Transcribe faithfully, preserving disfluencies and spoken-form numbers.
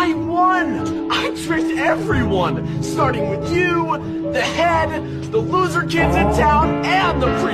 I won! I tricked everyone, starting with you, the head, the loser kids in town, and the pre